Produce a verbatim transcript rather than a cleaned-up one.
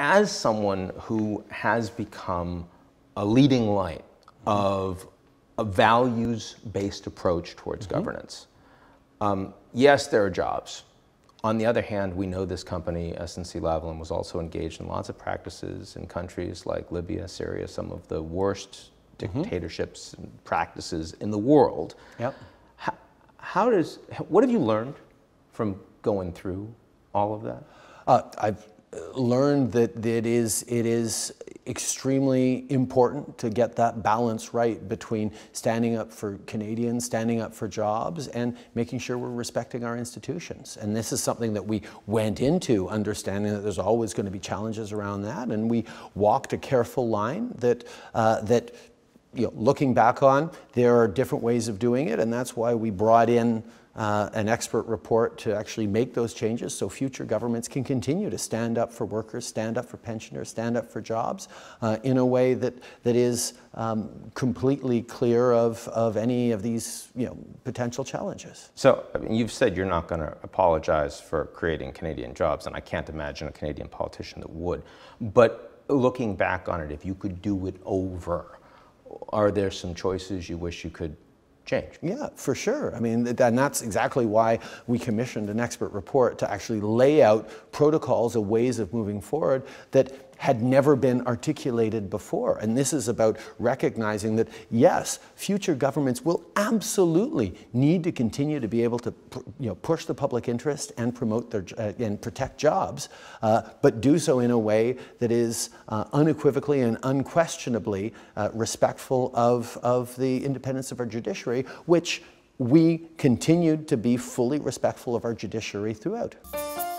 as someone who has become a leading light of a values-based approach towards mm-hmm. governance, um, yes, there are jobs. On the other hand, we know this company, S N C Lavalin, was also engaged in lots of practices in countries like Libya, Syria, some of the worst dictatorships mm-hmm. and practices in the world. Yep. How, how does, what have you learned from going through all of that? Uh, I've learned that it is, it is extremely important to get that balance right between standing up for Canadians, standing up for jobs, and making sure we're respecting our institutions. And this is something that we went into understanding that there's always going to be challenges around that, and we walked a careful line that, uh, that you know, looking back on, there are different ways of doing it, and that's why we brought in Uh, an expert report to actually make those changes so future governments can continue to stand up for workers, stand up for pensioners, stand up for jobs uh, in a way that, that is um, completely clear of, of any of these you know, potential challenges. So I mean, you've said you're not going to apologize for creating Canadian jobs, and I can't imagine a Canadian politician that would. But looking back on it, if you could do it over, are there some choices you wish you could change? Yeah, for sure. I mean, and that's exactly why we commissioned an expert report to actually lay out protocols of ways of moving forward that had never been articulated before. And this is about recognizing that, yes, future governments will absolutely need to continue to be able to you know, push the public interest and promote their, uh, and protect jobs, uh, but do so in a way that is uh, unequivocally and unquestionably uh, respectful of, of the independence of our judiciary, which we continued to be fully respectful of our judiciary throughout.